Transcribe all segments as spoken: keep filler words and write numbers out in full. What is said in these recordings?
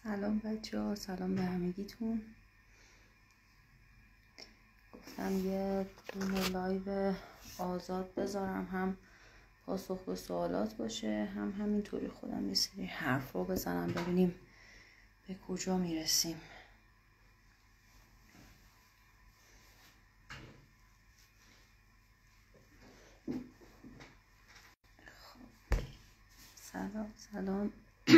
سلام بچه ها، سلام به همگیتون. گفتم یه دونه لایو آزاد بذارم، هم پاسخ به سوالات باشه، هم همینطوری خودم یه سری حرف رو بزنم ببینیم به کجا میرسیم. خب سلام سلام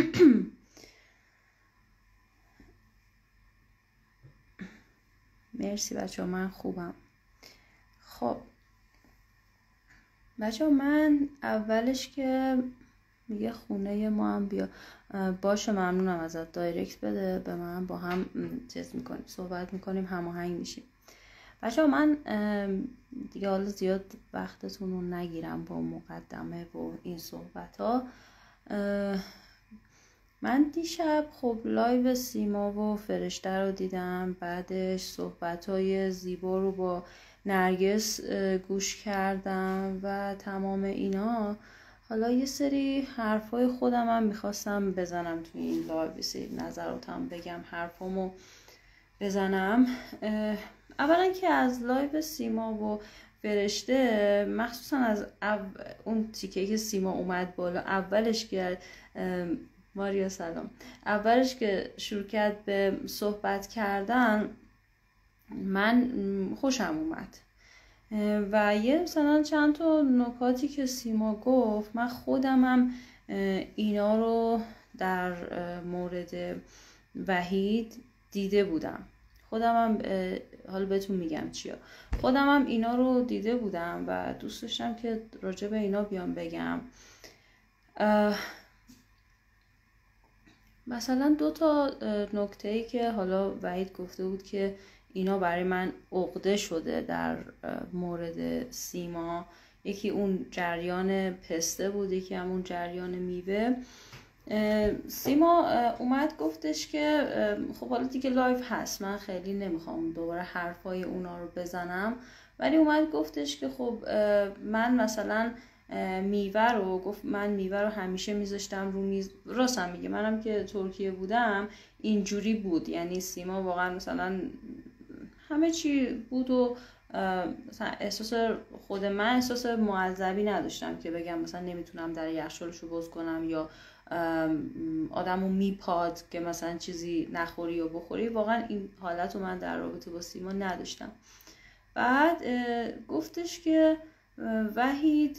مرسی بچه ها، من خوبم. خب بچه ها، من اولش که میگه خونه ما هم بیا، باشه ممنونم ازت، دایرکت بده به من، با هم چیز میکنیم، صحبت میکنیم، هماهنگ میشیم. بچه ها من دیگه حالا زیاد وقتتون رو نگیرم با مقدمه و این صحبت ها. من دیشب خب لایو سیما و فرشته رو دیدم، بعدش صحبت های زیبا رو با نرگس گوش کردم و تمام اینا. حالا یه سری حرفای خودم هم میخواستم بزنم توی این لایو، سری نظراتم بگم، حرفامو بزنم. اولا که از لایو سیما و فرشته، مخصوصا از اون تیکه که سیما اومد بالا، اولش که ماریا سلام، اولش که شروع کرد به صحبت کردن، من خوشم اومد و یه مثلا چند تا نکاتی که سیما گفت، من خودمم اینا رو در مورد وحید دیده بودم. خودمم حالا بهتون میگم چیا. خودمم اینا رو دیده بودم و دوست داشتم که راجع به اینا بیام بگم. مثلا دو تا نکته‌ای که حالا وحید گفته بود که اینا برای من عقده شده در مورد سیما، یکی اون جریان پسته بود، یکی همون جریان میوه. سیما اومد گفتش که خب حالا دیگه لایو هست، من خیلی نمیخوام دوباره حرفای اونا رو بزنم، ولی اومد گفتش که خب من مثلا میوه رو گفت من میوه رو همیشه میذاشتم رو میز. راستم میگه، منم که ترکیه بودم اینجوری بود، یعنی سیما واقعا مثلا همه چی بود و مثلا احساس خود من احساس معذبی نداشتم که بگم مثلا نمیتونم در یخچالشو باز کنم یا آدمو میپاد که مثلا چیزی نخوری یا بخوری. واقعا این حالت رو من در رابطه با سیما نداشتم. بعد گفتش که وحید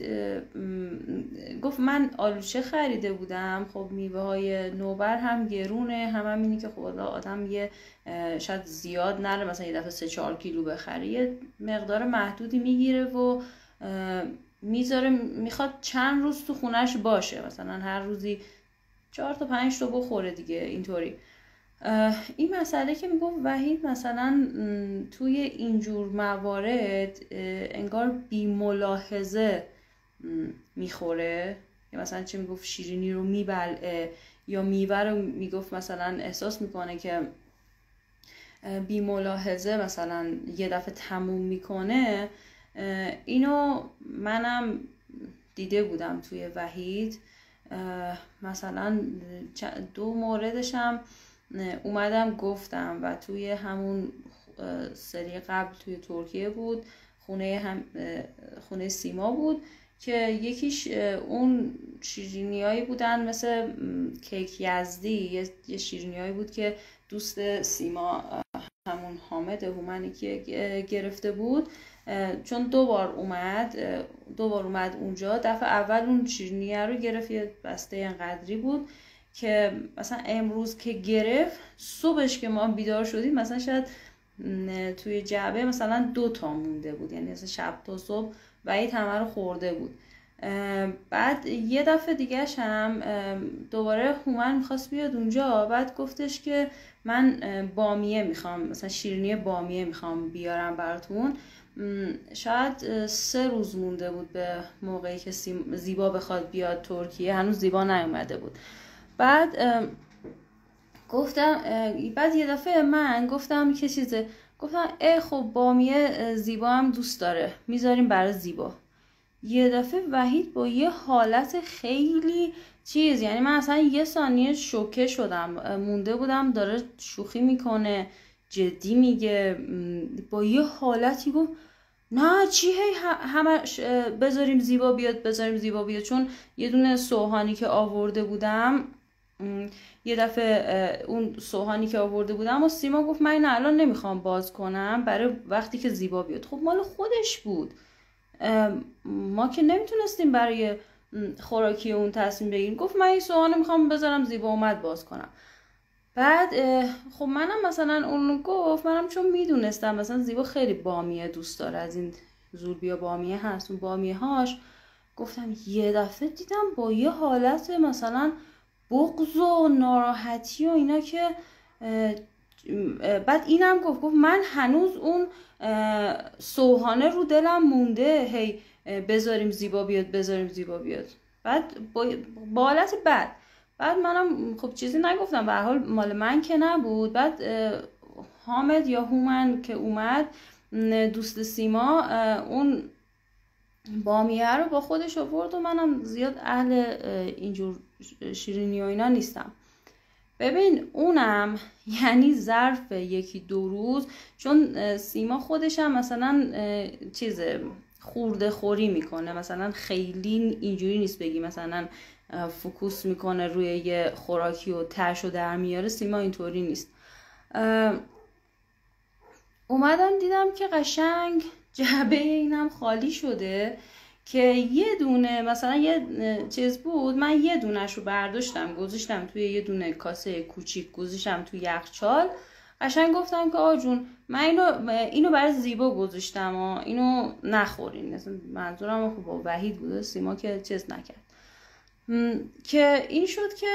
گفت من آلوچه خریده بودم، خب میوه های نوبر هم گرونه، هم همینی که خب آدم یه شاید زیاد نره، مثلا یه دفعه سه چهار کیلو بخره، یه مقدار محدودی میگیره و میذاره، میخواد چند روز تو خونش باشه، مثلا هر روزی چهار تا پنج تا بخوره دیگه اینطوری. این مسئله که میگفت وحید مثلا توی اینجور موارد انگار بی ملاحظه میخوره، یا مثلا چه میگفت شیرینی رو میبلعه یا میوه رو میگفت مثلا احساس میکنه که بی ملاحظه مثلا یه دفعه تموم میکنه. اینو منم دیده بودم توی وحید. مثلا دو موردش هم اومدم گفتم و توی همون سری قبل توی ترکیه بود، خونه هم خونه سیما بود که یکیش اون شیرینیایی بودن مثل کیک یزدی، یه شیرینیایی بود که دوست سیما همون حامد هومنی که گرفته بود، چون دو بار اومد دو بار اومد اونجا. دفعه اول اون شیرینیه رو گرفت، یه بسته اینقدری بود که مثلا امروز که گرفت، صبحش که ما بیدار شدیم مثلا شاید توی جعبه مثلا دو تا مونده بود، یعنی مثلا شب تا صبح وحید همه رو خورده بود. بعد یه دفعه دیگهش هم دوباره هومن میخواست بیاد اونجا، بعد گفتش که من بامیه میخوام، مثلا شیرینی بامیه میخوام بیارم براتون. شاید سه روز مونده بود به موقعی که زیبا بخواد بیاد ترکیه، هنوز زیبا نیومده بود. بعد گفتم بعد یه دفعه من گفتم که چیزه، گفتم ای خب بامیه زیبا هم دوست داره، میذاریم برای زیبا. یه دفعه وحید با یه حالت خیلی چیز، یعنی من اصلا یه ثانیه شوکه شدم، مونده بودم داره شوخی میکنه جدی میگه، با یه حالتی گفت نه چی هی همش بذاریم زیبا بیاد بذاریم زیبا بیاد، چون یه دونه سوهانی که آورده بودم یه دفعه اون سوهانی که آورده بودم و سیما گفت من اینو الان نمیخوام باز کنم برای وقتی که زیبا بیاد. خب مال خودش بود، ما که نمیتونستیم برای خوراکی اون تصمیم بگیریم. گفت من این سوهانو میخوام بذارم زیبا اومد باز کنم. بعد خب منم مثلا اون گفت، منم چون میدونستم مثلا زیبا خیلی بامیه دوست داره، از این زولبیا بامیه هست اون بامیه هاش، گفتم یه دفعه دیدم با یه حالت مثلا بغض و ناراحتی و اینا که بعد اینم گفت گفت من هنوز اون سوهانه رو دلم مونده، هی بذاریم زیبا بیاد بذاریم زیبا بیاد. بعد با حالت بد بعد منم خب چیزی نگفتم، به هر حال مال من که نبود. بعد حامد یا هومن که اومد دوست سیما اون بامیه رو با خودش آورد و منم زیاد اهل اینجور شیرینی و اینا نیستم. ببین اونم یعنی ظرف یکی دو روز، چون سیما خودش هم مثلا چیز خورده خوری میکنه، مثلا خیلی اینجوری نیست بگی مثلا فوکوس میکنه روی یه خوراکی و ترشو در میاره، سیما اینطوری نیست. اومدم دیدم که قشنگ جعبه اینم خالی شده که یه دونه مثلا یه چیز بود، من یه دونش رو برداشتم گذاشتم توی یه دونه کاسه کوچیک، گذاشتم توی یخچال. قشنگ گفتم که آ جون من اینو اینو برای زیبا گذاشتم و اینو نخورین، مثلا منظورم خب با وحید بود، سیما که چیز نکرد. که این شد که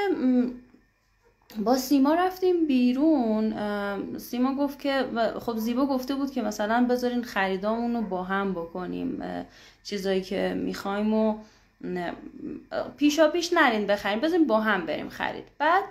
با سیما رفتیم بیرون. سیما گفت که خب زیبا گفته بود که مثلا بذارین خریدامون رو با هم بکنیم، چیزایی که میخوایم و پیشا پیش نرین بخریم، بذارین با هم بریم خرید. بعد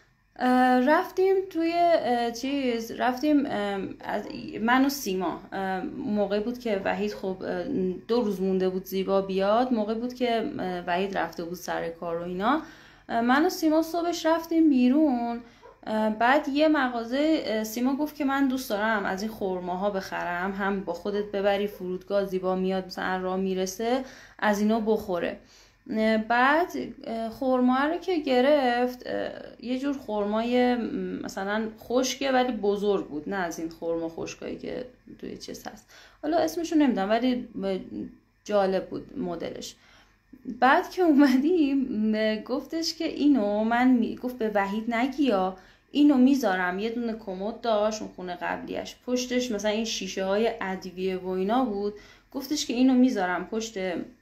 رفتیم توی چیز رفتیم من و سیما، موقعی بود که وحید خب دو روز مونده بود زیبا بیاد، موقعی بود که وحید رفته بود سر کار و اینا. من و سیما صبحش رفتیم بیرون. بعد یه مغازه سیما گفت که من دوست دارم از این خرماها بخرم، هم با خودت ببری فرودگاه، زیبا میاد مثلا راه میرسه از اینا بخوره. بعد خرما رو که گرفت، یه جور خرمای مثلا خشکه ولی بزرگ بود، نه از این خرما خشکایی که توی چیز هست، حالا اسمشو نمیدونم ولی جالب بود مدلش. بعد که اومدیم گفتش که اینو من می... گفت به وحید نگیا، اینو میذارم، یه دونه کمد داشت اون خونه قبلیش، پشتش مثلا این شیشه های ادویه و اینا بود، گفتش که اینو میذارم پشت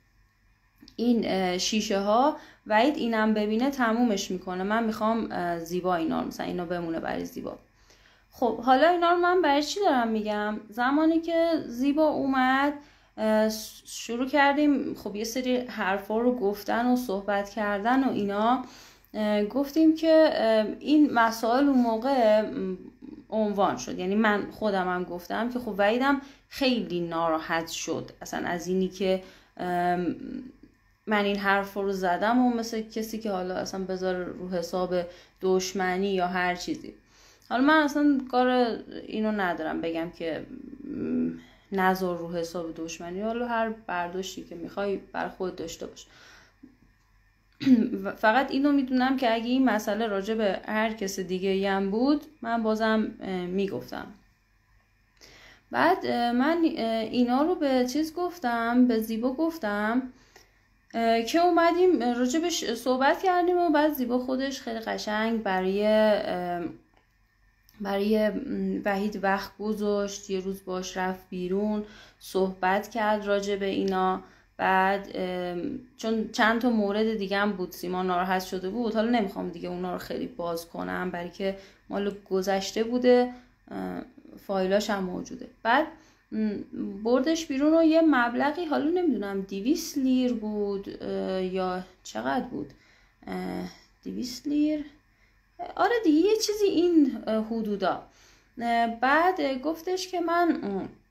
این شیشه ها، وحید اینم ببینه تمومش میکنه، من میخوام زیبا اینا مثلا اینو بمونه برای زیبا. خب حالا اینا رو من برای چی دارم میگم؟ زمانی که زیبا اومد شروع کردیم خب یه سری حرفا رو گفتن و صحبت کردن و اینا. گفتیم که این مسائل اون موقع عنوان شد، یعنی من خودم هم گفتم که خب وحیدم خیلی ناراحت شد اصلا از اینی که من این حرف رو زدم و مثل کسی که حالا اصلا بذاره رو حساب دشمنی یا هر چیزی. حالا من اصلا کار اینو ندارم بگم که نذار رو حساب دشمنی، حالا هر برداشتی که میخوای بر خود داشته باش. فقط اینو میدونم که اگه این مسئله راجع به هر کس دیگه هم بود من بازم میگفتم. بعد من اینا رو به چیز گفتم، به زیبا گفتم که اومدیم راجبش صحبت کردیم و بعد زیبا خودش خیلی قشنگ برای برای وحید وقت گذاشت، یه روز باش رفت بیرون صحبت کرد راجع به اینا. بعد چون چند تا مورد دیگه هم بود سیما ناراحت شده بود، حالا نمیخوام دیگه اونا رو خیلی باز کنم برای که مال گذشته بوده، فایلاش هم موجوده. بعد بردش بیرون و یه مبلغی، حالا نمیدونم دویست لیر بود یا چقدر بود، دویست لیر، آره دیگه یه چیزی این حدودا. بعد گفتش که من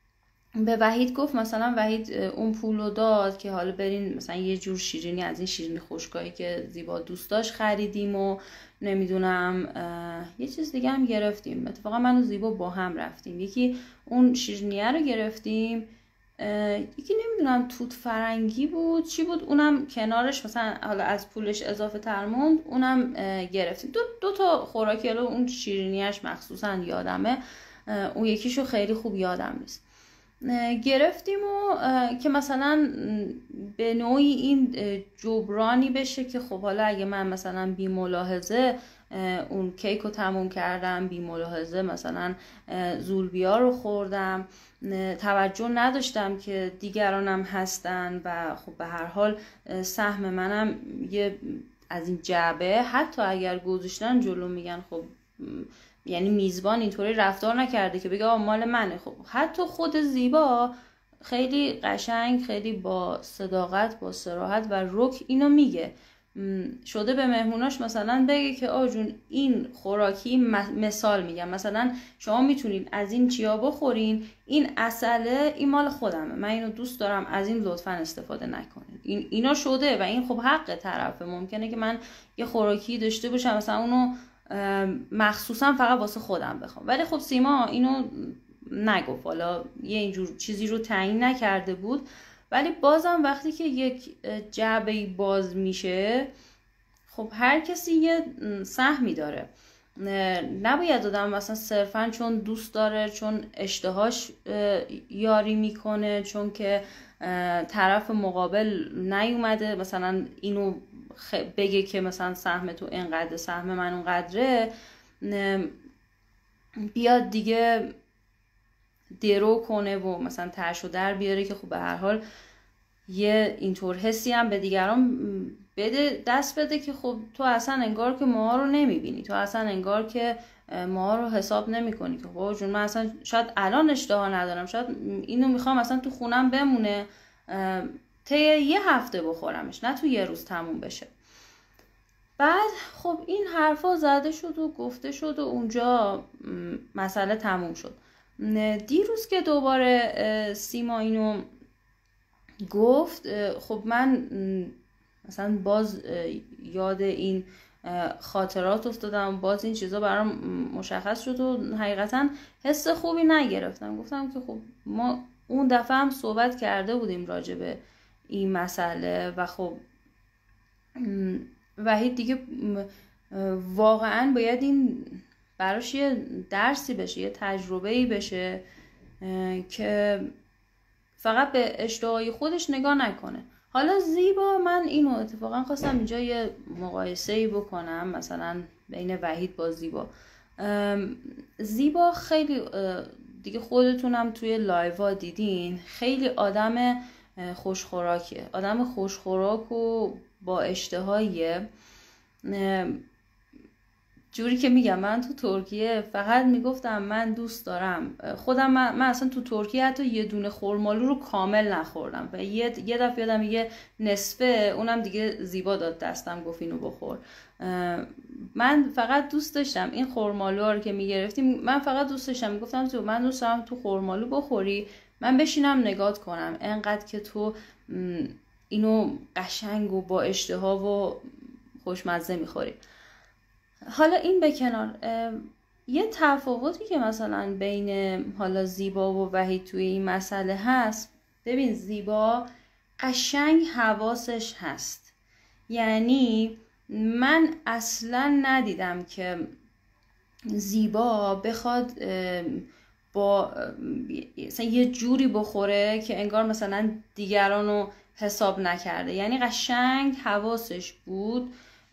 به وحید گفت مثلا وحید اون پولو داد که حالا برین مثلا یه جور شیرینی از این شیرینی خشکایی که زیبا دوست داشت خریدیم و نمیدونم یه چیز دیگه هم گرفتیم. اتفاقا من و زیبا با هم رفتیم، یکی اون شیرینیه رو گرفتیم، یکی نمیدونم توت فرنگی بود چی بود، اونم کنارش مثلا حالا از پولش اضافه تر موند، اونم گرفتیم. دو, دو تا خوراکی، حالا اون شیرینیش مخصوصا یادمه، اون یکیشو خیلی خوب یادم نیست. گرفتیم و که مثلا به نوعی این جبرانی بشه که خب حالا اگه من مثلا بی ملاحظه اون کیک رو تموم کردم، بی ملاحظه مثلا زولبیا رو خوردم، توجه نداشتم که دیگرانم هستن و خب به هر حال سهم منم یه از این جعبه حتی اگر گذاشتن جلو میگن خب یعنی میزبان اینطوری رفتار نکرده که بگه آ مال منه. خب حتی خود زیبا خیلی قشنگ، خیلی با صداقت، با صراحت و رک اینو میگه، شده به مهموناش مثلا بگه که آ جون این خوراکی، مثال میگم مثلا شما میتونین از این چیا بخورین، این عسله این مال خودمه، من اینو دوست دارم، از این لطفا استفاده نکنین. این اینا شده و این خب حق طرفه. ممکنه که من یه خوراکی داشته باشم مثلا اونو مخصوصا فقط واسه خودم بخوام، ولی خب سیما اینو نگفت، حالا یه اینجور چیزی رو تعیین نکرده بود، ولی بازم وقتی که یک جعبه باز میشه خب هر کسی یه سهمی داره. نباید آدم مثلا صرفا چون دوست داره، چون اشتهاش یاری میکنه، چون که طرف مقابل نیومده مثلا اینو بگه که مثلا سهم تو اینقدر، سهم من اونقدره، بیاد دیگه درو کنه و مثلا ترش و در بیاره که خب به هر حال یه اینطور حسی هم به دیگران بده، دست بده که خب تو اصلا انگار که ما رو نمیبینی، تو اصلا انگار که ما رو حساب نمی کنی که خب جون من اصلا شاید الان اشتها ندارم، شاید اینو میخوام اصلا تو خونم بمونه طی یه هفته بخورمش، نه تو یه روز تموم بشه. بعد خب این حرفا زده شد و گفته شد و اونجا مسئله تموم شد. دیروز که دوباره سیما اینو گفت خب من مثلا باز یاد این خاطرات افتادم، باز این چیزا برام مشخص شد و حقیقتا حس خوبی نگرفتم. گفتم که خب ما اون دفعه هم صحبت کرده بودیم راجع به این مسئله و خب وحید دیگه واقعا باید این براش یه درسی بشه، یه تجربه‌ای بشه که فقط به اشتهای خودش نگاه نکنه. حالا زیبا، من اینو اتفاقا خواستم اینجا یه مقایسه‌ای بکنم مثلا بین وحید با زیبا. زیبا خیلی دیگه خودتونم توی لایوا دیدین، خیلی آدم خوشخوراکیه، آدم خوشخوراک و با اشتهاییه، جوری که میگم من تو ترکیه فقط میگفتم من دوست دارم خودم، من, من اصلا تو ترکیه حتی یه دونه خرمالو رو کامل نخوردم و یه یه دفعه یادم یه نصفه اونم دیگه زیبا داد دستم گفت اینو بخور. من فقط دوست داشتم این خرمالو رو که میگرفتیم، من فقط دوست داشتم میگفتم تو من دوست دارم تو خرمالو بخوری، من بشینم نگات کنم انقدر که تو اینو قشنگ و با اشتها و خوشمزه میخوری. حالا این به کنار، یه تفاوتی که مثلا بین حالا زیبا و وحید توی این مسئله هست، ببین زیبا قشنگ حواسش هست، یعنی من اصلا ندیدم که زیبا بخواد با مثلا یه جوری بخوره که انگار مثلا دیگرانو حساب نکرده، یعنی قشنگ حواسش بود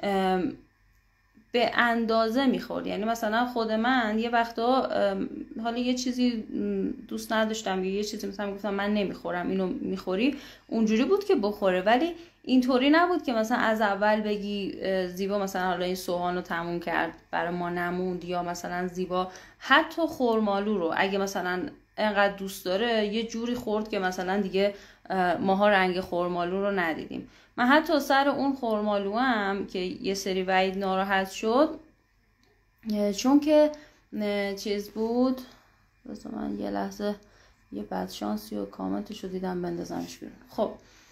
به اندازه میخورد. یعنی مثلا خود من یه وقتا حالا یه چیزی دوست نداشتم یا یه چیزی مثلا گفتم من نمیخورم اینو میخوری، اونجوری بود که بخوره، ولی اینطوری نبود که مثلا از اول بگی زیبا مثلا حالا این سوهانو تموم کرد برای ما نموند، یا مثلا زیبا حتی خرمالو رو اگه مثلا انقدر دوست داره یه جوری خورد که مثلا دیگه ماها رنگ خرمالو رو ندیدیم. من حتی سر اون خرمالو هم که یه سری وحید ناراحت شد چون که چیز بود، بذار من یه لحظه یه بدشانسی و کامنتش رو دیدم بندازمش بیرون. خب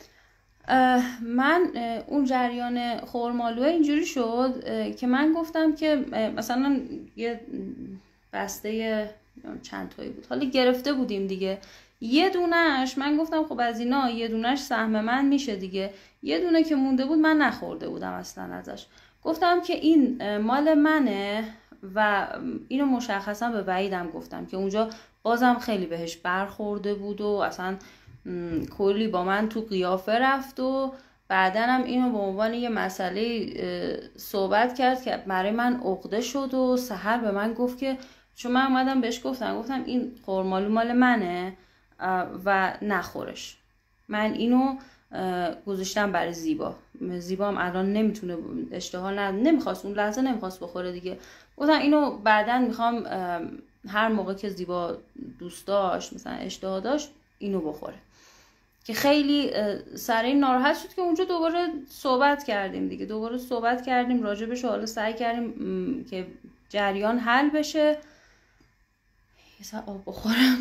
من اون جریان خرمالوه اینجوری شد که من گفتم که مثلا یه بسته چند تایی بود، حالا گرفته بودیم دیگه، یه دونش من گفتم خب از اینا یه دونش سهم من میشه دیگه، یه دونه که مونده بود من نخورده بودم اصلا ازش، گفتم که این مال منه و اینو مشخصا به وحیدم گفتم که اونجا بازم خیلی بهش برخورده بود و اصلا کلی با من تو قیافه رفت و بعدن هم اینو به عنوان یه مسئله صحبت کرد که برای من عقده شد و سحر به من گفت که چون من اومدم بهش گفتم گفتم این خرمالو مال منه و نخورش، من اینو گذاشتم برای زیبا، زیبا هم الان نمیتونه اشتها نه نمیخواست اون لحظه نمیخواست بخوره دیگه، گفتم اینو بعدن میخوام هر موقع که زیبا دوست داشت مثلا اشتها داشت اینو بخوره، که خیلی سر این ناراحت شد که اونجا دوباره صحبت کردیم دیگه، دوباره صحبت کردیم راجبش، حالا سعی کردیم که جریان حل بشه. یه ساعت آب بخورم.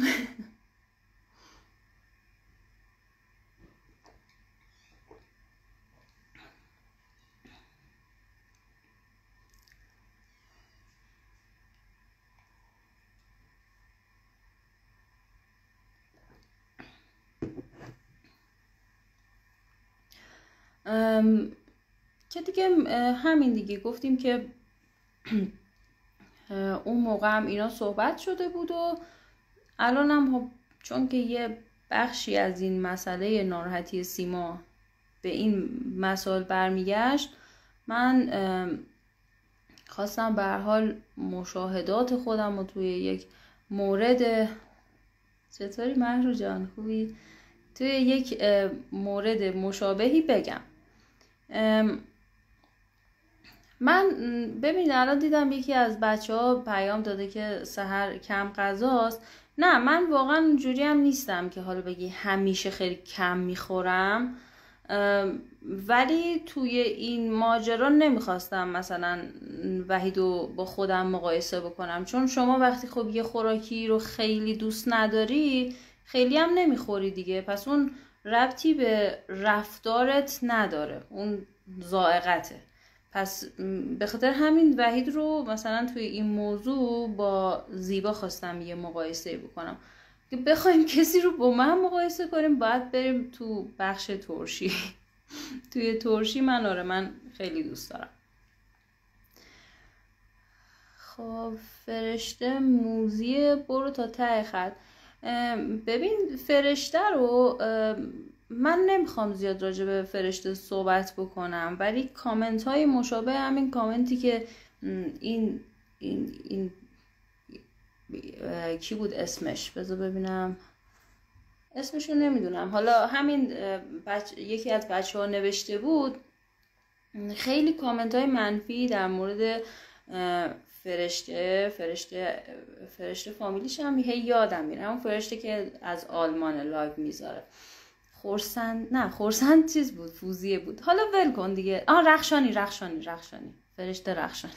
که دیگه همین دیگه گفتیم که اون موقع هم اینا صحبت شده بود و الان هم چون که یه بخشی از این مسئله ناراحتی سیما به این مسائل برمیگشت، من خواستم به هر حال مشاهدات خودم رو توی یک مورد، چطوری مهرو جان خوبی؟ توی یک مورد مشابهی بگم. من ببینید الان دیدم یکی از بچه ها پیام داده که سحر کم غذاست. نه من واقعا اونجوری هم نیستم که حالا بگی همیشه خیلی کم میخورم، ولی توی این ماجرا نمیخواستم مثلا وحیدو با خودم مقایسه بکنم، چون شما وقتی خب یه خوراکی رو خیلی دوست نداری خیلی هم نمیخوری دیگه، پس اون ربطی به رفتارت نداره، اون ذائقته. پس به خاطر همین وحید رو مثلا توی این موضوع با زیبا خواستم یه مقایسه بکنم که بخوایم کسی رو با من مقایسه کنیم باید بریم تو بخش ترشی. توی ترشی من آره من خیلی دوست دارم. خب فرشته موزی برو تا ته خط. ببین فرشته رو من نمیخوام زیاد راجع به فرشته صحبت بکنم، ولی کامنت های مشابه همین کامنتی که این این این کی بود اسمش، بذار ببینم اسمشو نمیدونم، حالا همین بچ... یکی از بچه ها نوشته بود، خیلی کامنت های منفی در مورد فرشته فرشته فرشته فامیلیش هم هی یادم میره، همون فرشته که از آلمان لایو میذاره، خورسند نه خورسند چیز بود فوزیه بود، حالا ول کن دیگه. آه رخشانی رخشانی رخشانی فرشته رخشانی.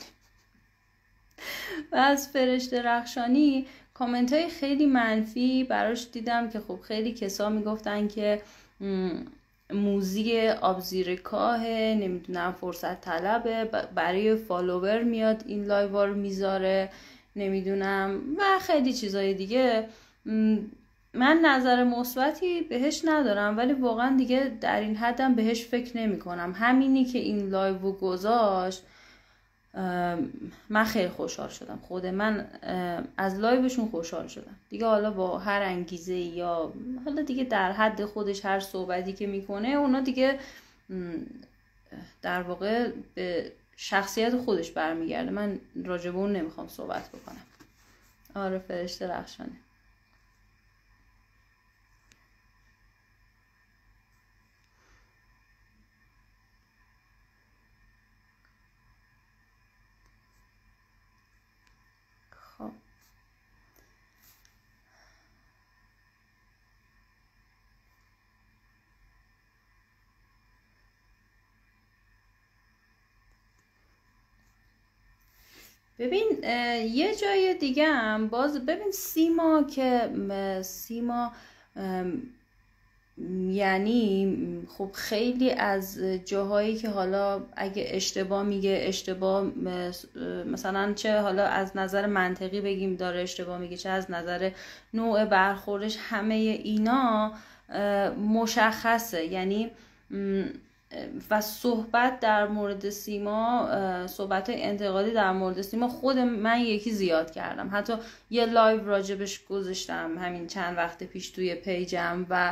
و از فرشته رخشانی کامنت های خیلی منفی براش دیدم که خب خیلی کسا میگفتن که موزی آبزیر کاهه، نمیدونم فرصت طلبه، برای فالوور میاد این لایو رو میذاره، نمیدونم و خیلی چیزای دیگه. من نظر مثبتی بهش ندارم، ولی واقعا دیگه در این حدم بهش فکر نمی کنم. همینی که این لایو رو گذاشت من خیلی خوشحال شدم، خود من از لایوشون خوشحال شدم دیگه، حالا با هر انگیزه یا حالا دیگه در حد خودش هر صحبتی که میکنه اونا دیگه در واقع به شخصیت خودش برمیگرده، من راجب اون نمیخوام صحبت بکنم. آره فرشته رخشانه. ببین یه جای دیگه هم باز ببین سیما که سیما یعنی خب خیلی از جاهایی که حالا اگه اشتباه میگه اشتباه مثلا چه حالا از نظر منطقی بگیم داره اشتباه میگه چه از نظر نوع برخوردش، همه اینا مشخصه. یعنی و صحبت در مورد سیما، صحبت انتقادی در مورد سیما خود من یکی زیاد کردم، حتی یه لایو راجبش گذاشتم همین چند وقت پیش توی پیجم و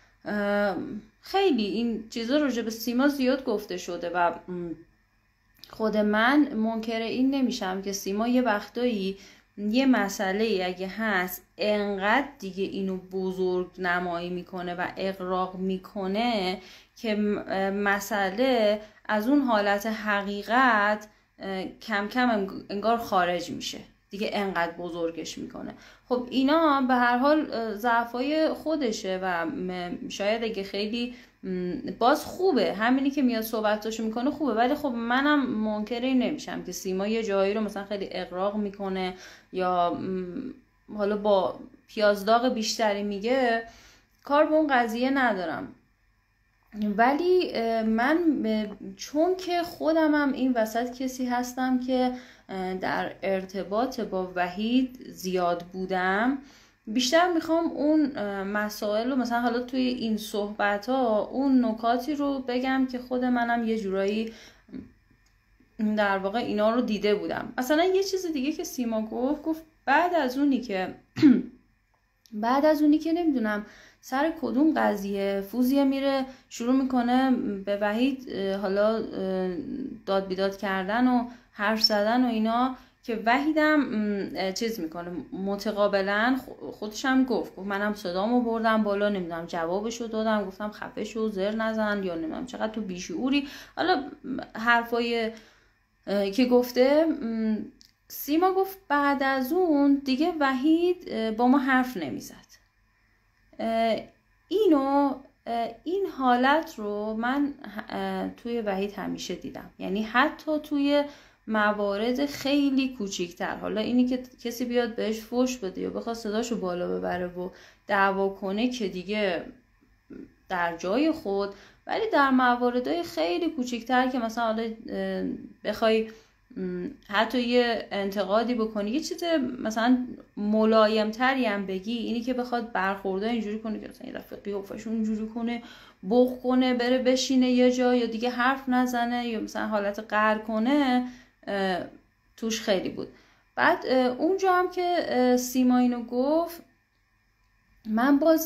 خیلی این چیزا راجب سیما زیاد گفته شده و خود من منکر این نمیشم که سیما یه وقتایی یه مسئله اگه هست انقدر دیگه اینو بزرگ نمایی میکنه و اغراق میکنه که مسئله از اون حالت حقیقت کم کم انگار خارج میشه دیگه، انقدر بزرگش میکنه. خب اینا به هر حال ضعفای خودشه و شاید اگه خیلی باز خوبه همینی که میاد صحبتاشو میکنه خوبه، ولی خب منم منکر این نمیشم که سیما یه جایی رو مثلا خیلی اغراق میکنه یا حالا با پیازداغ بیشتری میگه، کار به اون قضیه ندارم. ولی من چون که خودمم این وسط کسی هستم که در ارتباط با وحید زیاد بودم، بیشتر میخوام اون مسائل رو مثلا حالا توی این صحبت ها اون نکاتی رو بگم که خود منم یه جورایی در واقع اینا رو دیده بودم. مثلا یه چیز دیگه که سیما گفت گفت بعد از اونی که بعد از اونی که نمیدونم سر کدوم قضیه فوزیه میره شروع میکنه به وحید حالا داد بیداد کردن و حرف زدن و اینا، که وحیدم چیز میکنه متقابلا خودش هم گفت گفت منم صدامو بردم بالا، نمیدونم جوابشو دادم، گفتم خفه شو زر نزن یا نمیدونم چقدر تو بیشعوری، حالا حرفای که گفته. سیما گفت بعد از اون دیگه وحید با ما حرف نمیزد. اینو این حالت رو من توی وحید همیشه دیدم، یعنی حتی توی موارد خیلی کوچیکتر، حالا اینی که کسی بیاد بهش فوش بده یا بخواد صداشو بالا ببره و دعوا کنه که دیگه در جای خود، ولی در مواردهای خیلی کوچیکتر که مثلا حالا بخوای حتی یه انتقادی بکنی یه چیز مثلا ملایمتری هم بگی، اینی که بخواد برخورده اینجوری کنه که مثلا یه دفعه قیافشون اینجوری کنه بغ کنه بره بشینه یه جا یا دیگه حرف نزنه یا مثلا حالت قهر کنه، توش خیلی بود. بعد اونجا هم که سیما اینو گفت من باز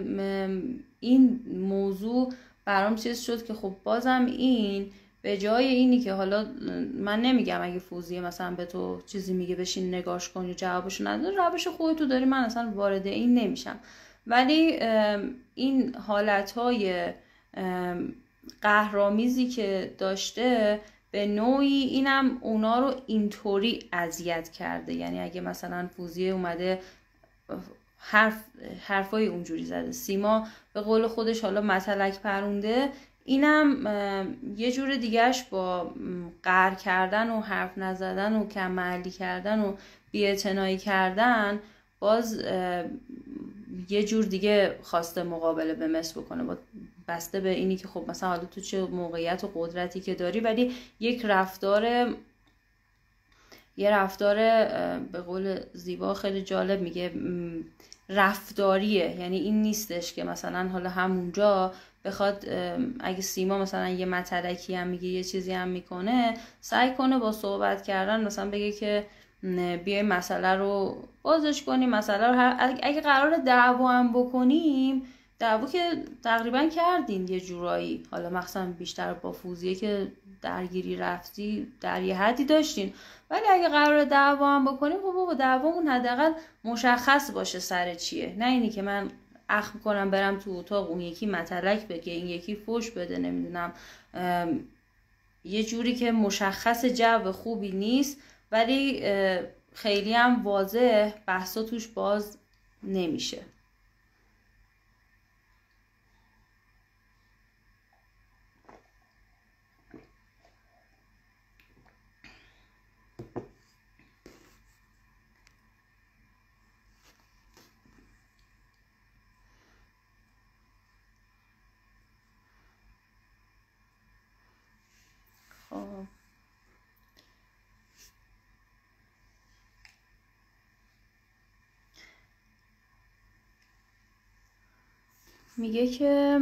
این موضوع برام چیز شد که خب بازم این به جای اینی که حالا من نمیگم اگه فوزیه مثلا به تو چیزی میگه بشین نگاش کن یا جوابشو نده، روش خودتو داری، من اصلا وارد این نمیشم، ولی این حالتهای قهرآمیزی که داشته به نوعی اینم اونا رو اینطوری اذیت کرده. یعنی اگه مثلا فوزیه اومده حرف حرفای اونجوری زده، سیما به قول خودش حالا متلک پرونده، اینم یه جور دیگهش با قهر کردن و حرف نزدن و کم محلی کردن و بی‌اعتنایی کردن باز یه جور دیگه خواسته مقابله به مثل بکنه، با بسته به اینی که خب مثلا حالا تو چه موقعیت و قدرتی که داری، ولی یک رفتار یه رفتار به قول زیبا خیلی جالب میگه رفتاریه، یعنی این نیستش که مثلا حالا همونجا بخواد اگه سیما مثلا یه متلکی هم میگه یه چیزی هم میکنه سعی کنه با صحبت کردن مثلا بگه که بیای مسئله رو بازش کنیم، مسئله رو اگه قرار دعوا هم بکنیم، دعوا که تقریبا کردین یه جورایی، حالا مثلا بیشتر با فوزیه که درگیری رفتی در یه حدی داشتین، ولی اگه قرار دعوا هم بکنیم خب بابا دعوامون حداقل مشخص باشه سر چیه، نه اینی که من اخم کنم برم تو اتاق اون یکی متلک بگه این یکی فوش بده، نمیدونم یه جوری که مشخص جو خوبی نیست ولی خیلی هم واضح بحثا توش باز نمیشه. میگه که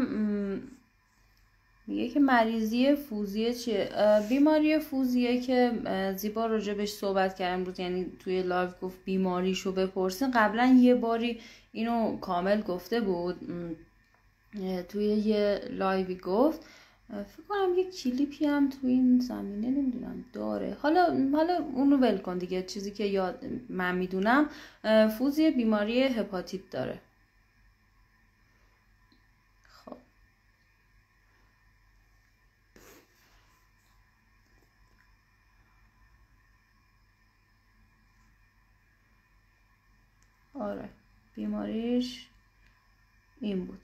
میگه که مریضی فوزیه چیه؟ بیماری فوزیه که زیبا راجبش صحبت کرد امروز، یعنی توی لایو گفت بیماریشو بپرسین. قبلا یه باری اینو کامل گفته بود، توی یه لایوی گفت، فکر کنم یه کلیپی هم تو این زمینه نمیدونم داره. حالا حالا اونو ول کن دیگه. چیزی که یاد من میدونم فوزیه بیماری هپاتیت داره. خب آره بیماریش این بود.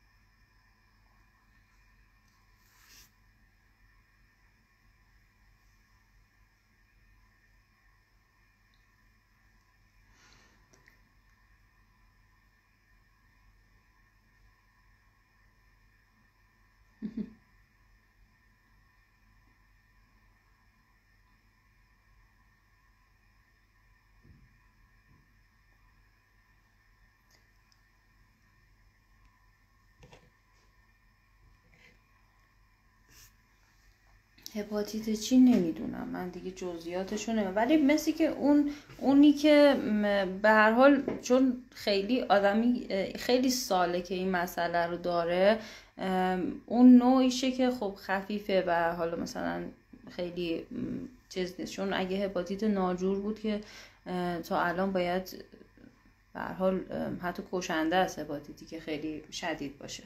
هپاتیت چی نمیدونم من دیگه جزئیاتشو نمیدونم، ولی مثل که اون اونی که به هر حال چون خیلی آدمی خیلی ساله که این مسئله رو داره، اون نوعیشه که خب خفیفه و حالا مثلا خیلی چیز نیست. چون اگه هپاتیت ناجور بود که تا الان باید به هر حال حتی کشنده است، هپاتیتی که خیلی شدید باشه.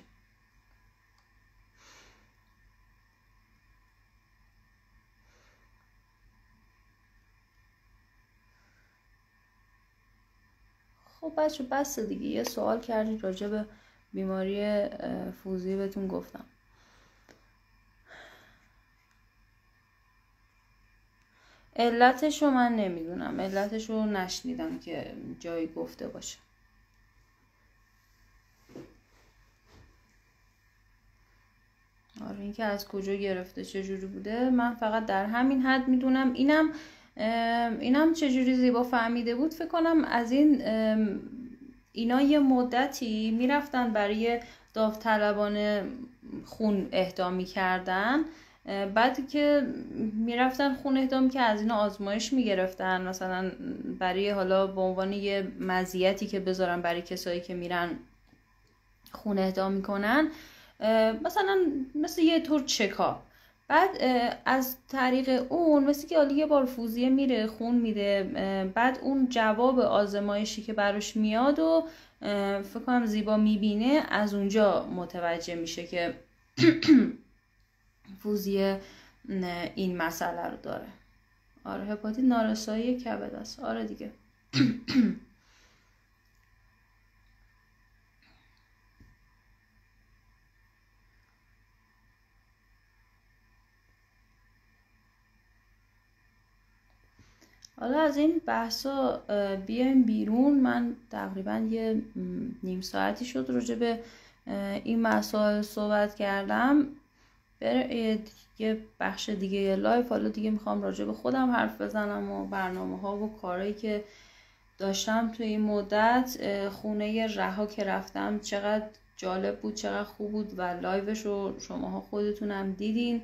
خب بچه بس دیگه، یه سوال کردید راجع به بیماری فوزی بهتون گفتم. علتشو من نمیدونم، علتشو نشنیدم که جایی گفته باشه. آره اینکه از کجا گرفته چجوری بوده من فقط در همین حد میدونم. اینم اینم چجوری زیبا فهمیده بود، فکر کنم از این اینا یه مدتی میرفتن برای داوطلبانه خون اهدا میکردن، بعد که میرفتن خون اهدا که از اینا آزمایش میگرفتن، مثلا برای حالا به عنوان یه مزیتی که بذارن برای کسایی که میرن خون اهدا میکنن، مثلا مثل یه طور چکاپ. بعد از طریق اون مثل که حالا یه بار فوزیه میره خون میده، بعد اون جواب آزمایشی که براش میاد و فکر کنم زیبا میبینه، از اونجا متوجه میشه که فوزیه این مسئله رو داره. آره هپاتیت نارسایی کبد است. آره دیگه. حالا از این بحثا بیایم بیرون. من تقریبا یه نیم ساعتی شد راجع به این مسائل صحبت کردم. بر یه بخش دیگه یه لایف حالا دیگه میخوام راجع به خودم حرف بزنم و برنامه ها و کارهایی که داشتم توی این مدت. خونه رها که رفتم چقدر جالب بود، چقدر خوب بود و لایوش رو شماها خودتونم دیدین.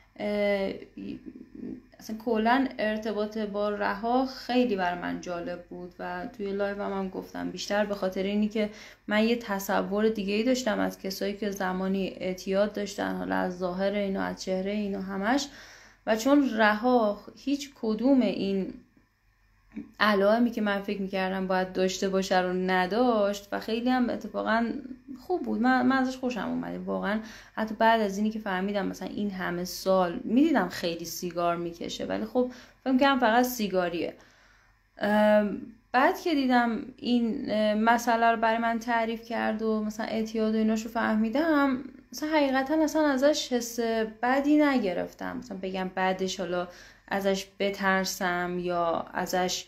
اصلا کلا ارتباط با رها خیلی بر من جالب بود و توی لایو هم, هم گفتم، بیشتر به خاطر اینی که من یه تصور دیگه ای داشتم از کسایی که زمانی اعتیاد داشتن، حالا از ظاهر اینو از چهره اینو همش، و چون رها هیچ کدوم این علائمی که من فکر میکردم باید داشته باشه رو نداشت و خیلی هم اتفاقا خوب بود. من, من ازش خوشم اومده واقعا. حتی بعد از اینی که فهمیدم مثلا این همه سال میدیدم خیلی سیگار میکشه ولی خب فکر میکردم فقط سیگاریه. بعد که دیدم این مسئله رو برای من تعریف کرد و مثلا اعتیاد و ایناشو فهمیدم، مثلا حقیقتا اصلا ازش حس بدی نگرفتم، مثلا بگم بعدش حالا ازش بترسم یا ازش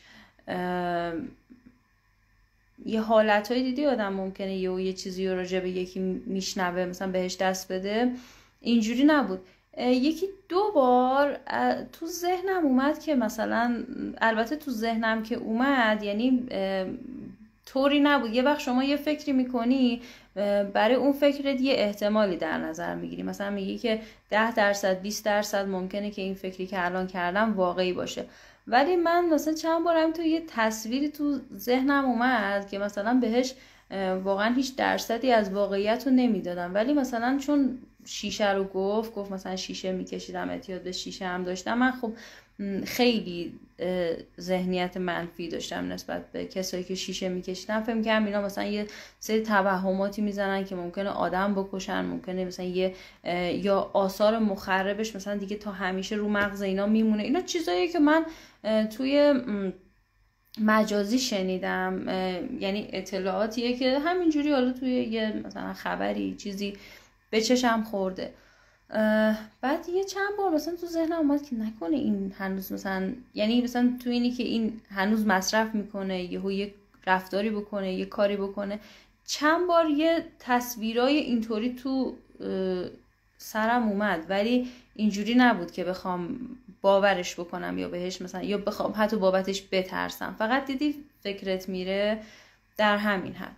یه حالتهایی دیدی آدم ممکنه یه یه چیزی رو راجع به یکی میشنوه مثلا بهش دست بده، اینجوری نبود. یکی دو بار تو ذهنم اومد که مثلا، البته تو ذهنم که اومد یعنی طوری نبود، یه وقت شما یه فکری میکنی برای اون فکرت یه احتمالی در نظر میگیری، مثلا میگی که ده درصد بیست درصد ممکنه که این فکری که الان کردم واقعی باشه. ولی من مثلا چند بارم تو یه تصویری تو ذهنم اومد که مثلا بهش واقعا هیچ درصدی از واقعیت رو نمیدادم، ولی مثلا چون شیشه رو گفت گفت مثلا شیشه میکشیدم، اعتیاد به شیشه هم داشتم، من خب خیلی ذهنیت منفی داشتم نسبت به کسایی که شیشه میکشیدن. فکر می‌کردم اینا مثلا یه سری توهماتی میزنن که ممکنه آدم بکشن، ممکنه مثلا یه یا آثار مخربش مثلا دیگه تا همیشه رو مغز اینا میمونه. اینا چیزایی که من توی مجازی شنیدم، یعنی اطلاعاتیه که همینجوری حالا توی یه مثلا خبری چیزی به چشم خورده. بعد یه چند بار مثلا تو ذهنم اومد که نکنه این هنوز مثلا، یعنی مثلا تو اینی که این هنوز مصرف میکنه، یهو یه رفتاری بکنه، یه کاری بکنه. چند بار یه تصویرای اینطوری تو سرم اومد، ولی اینجوری نبود که بخوام باورش بکنم یا بهش مثلا یا بخوام حتی بابتش بترسم. فقط دیدی فکرت میره در همین حد.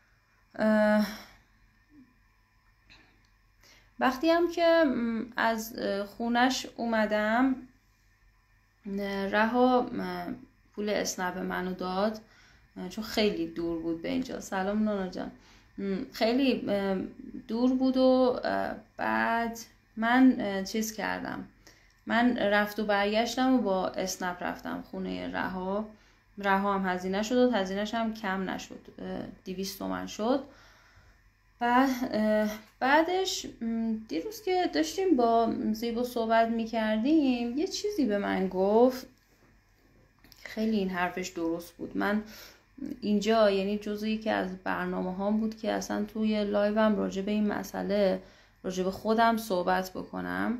وقتی هم که از خونش اومدم، رها پول اسنپ منو داد چون خیلی دور بود به اینجا. سلام نونا جان. خیلی دور بود و بعد من چیز کردم، من رفت و برگشتم و با اسنپ رفتم خونه رها. رها هم هزینه شد و هزینهش هم کم نشد، دویست تومن شد. بعد بعدش دیروز که داشتیم با زیبا صحبت میکردیم یه چیزی به من گفت، خیلی این حرفش درست بود. من اینجا یعنی جزئی که از برنامه هام بود که اصلا توی لایوم راجع به این مسئله راجع به خودم صحبت بکنم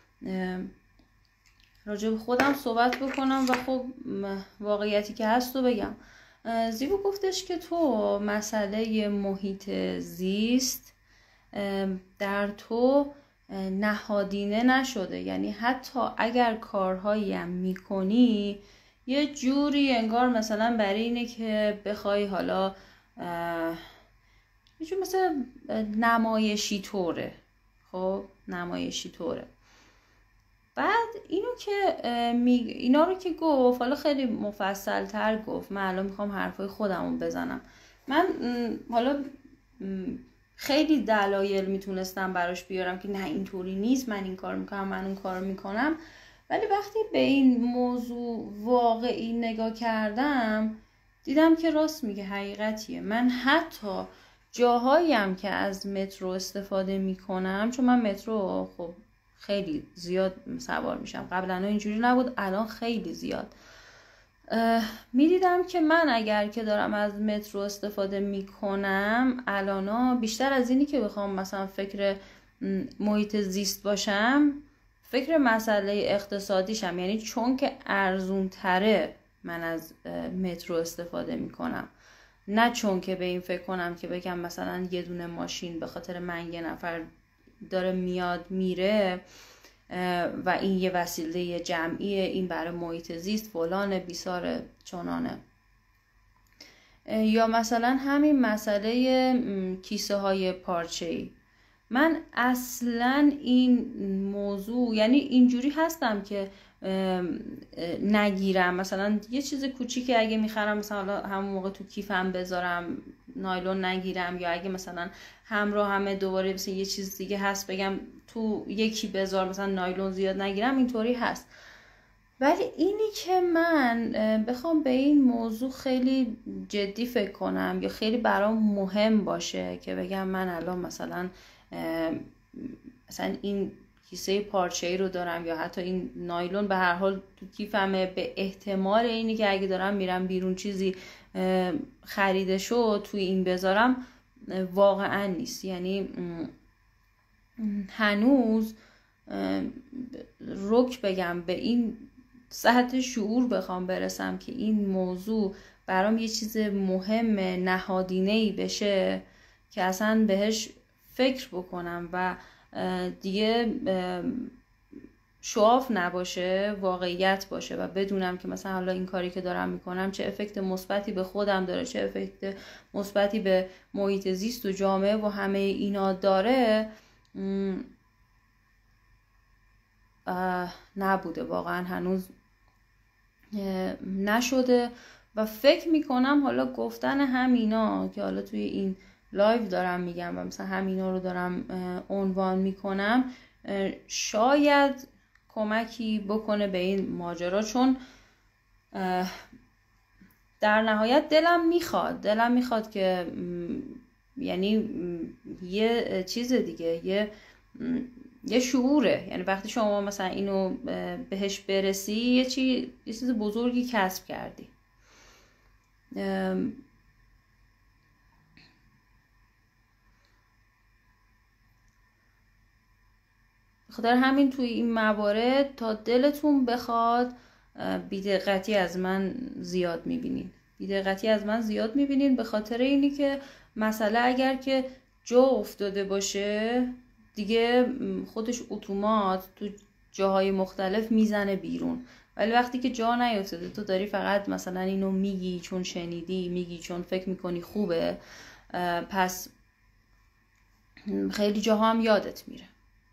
راجع به خودم صحبت بکنم و خب واقعیتی که هست رو بگم. زیبا گفتش که تو مسئله محیط زیست در تو نهادینه نشده، یعنی حتی اگر کارهایی هم میکنی یه جوری انگار مثلا برای اینه که بخوای حالا یه جور مثلا نمایشی طوره. خب نمایشی طوره. بعد اینو که می... اینا رو که گفت حالا خیلی مفصل تر گفت، من الان میخوام حرفای خودمو بزنم. من حالا خیلی دلایل میتونستم براش بیارم که نه اینطوری نیست، من این کار میکنم، من اون کار میکنم، ولی وقتی به این موضوع واقعی نگاه کردم دیدم که راست میگه، حقیقتیه. من حتی جاهاییم که از مترو استفاده میکنم، چون من مترو خب خیلی زیاد سوار میشم، قبلا اینجوری نبود، الان خیلی زیاد میدیدم که من اگر که دارم از مترو استفاده میکنم الانا بیشتر از اینی که بخوام مثلا فکر محیط زیست باشم، فکر مسئله اقتصادیشم، یعنی چون که ارزون تره من از مترو استفاده میکنم، نه چون که به این فکر کنم که بگم مثلا یه دونه ماشین به خاطر من یه نفر داره میاد میره و این یه وسیله جمعیه، این برای محیط زیست فلان بیسار چنانه. یا مثلا همین مسئله کیسه های پارچه‌ای، من اصلا این موضوع یعنی اینجوری هستم که نگیرم، مثلا یه چیز کوچیکی اگه میخرم مثلا همون موقع تو کیفم بذارم، نایلون نگیرم، یا اگه مثلا همراه همه دوباره مثلا یه چیز دیگه هست بگم تو یکی بذار، مثلا نایلون زیاد نگیرم، اینطوری هست. ولی اینی که من بخوام به این موضوع خیلی جدی فکر کنم یا خیلی برام مهم باشه که بگم من الان مثلا مثلا این کیسه پارچه‌ای رو دارم یا حتی این نایلون به هر حال تو کیفمه، به احتمال اینی که اگه دارم میرم بیرون چیزی خریده شد توی این بذارم، واقعا نیست. یعنی هنوز رک بگم به این سطح شعور بخوام برسم که این موضوع برام یه چیز مهم نهادینه‌ای بشه که اصلا بهش فکر بکنم و دیگه شواف نباشه، واقعیت باشه و بدونم که مثلا حالا این کاری که دارم میکنم چه افکت مثبتی به خودم داره، چه افکت مثبتی به محیط زیست و جامعه و همه اینا داره، نبوده واقعا، هنوز نشده. و فکر میکنم حالا گفتن همینا که حالا توی این لایو دارم میگم و مثلا همینا رو دارم عنوان میکنم، شاید کمکی بکنه به این ماجرا، چون در نهایت دلم میخواد دلم میخواد که یعنی یه چیز دیگه، یه یه شعوره، یعنی وقتی شما مثلا اینو بهش برسی یه چی یه چیز بزرگی کسب کردی. خاطر همین توی این موارد تا دلتون بخواد بی‌دقتی از من زیاد میبینین بی‌دقتی از من زیاد میبینین به خاطر اینی که مسئله اگر که جا افتاده باشه دیگه خودش اتومات تو جاهای مختلف میزنه بیرون، ولی وقتی که جا نیفتاده تو داری فقط مثلا اینو میگی چون شنیدی، میگی چون فکر میکنی خوبه، پس خیلی جاها هم یادت میره.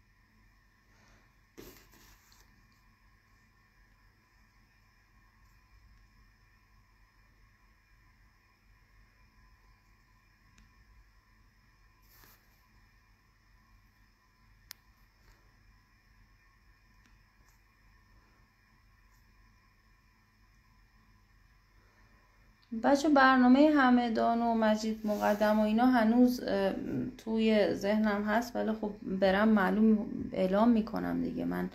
بچه برنامه همدان و مجید مقدم و اینا هنوز توی ذهنم هست، ولی خب برم معلوم اعلام میکنم دیگه. من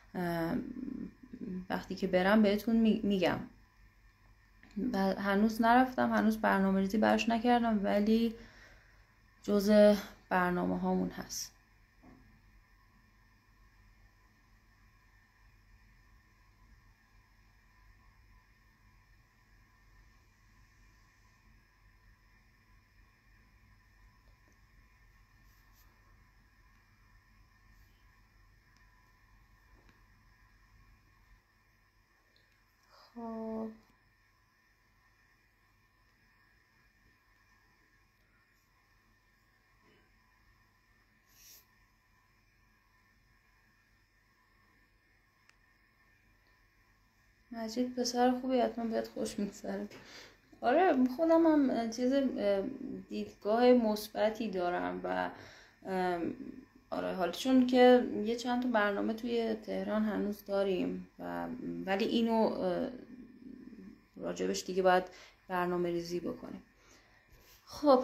وقتی که برم بهتون میگم. هنوز نرفتم، هنوز برنامه ریزی براش نکردم، ولی جزء برنامه هامون هست. خب مجید پسر خوبی، حتما بهت خوش میگذره. آره خودم هم چیز دیدگاه مثبتی دارم و آره حالا چون که یه چند تا برنامه توی تهران هنوز داریم و ولی اینو راجبش دیگه باید برنامه ریزی بکنیم. خب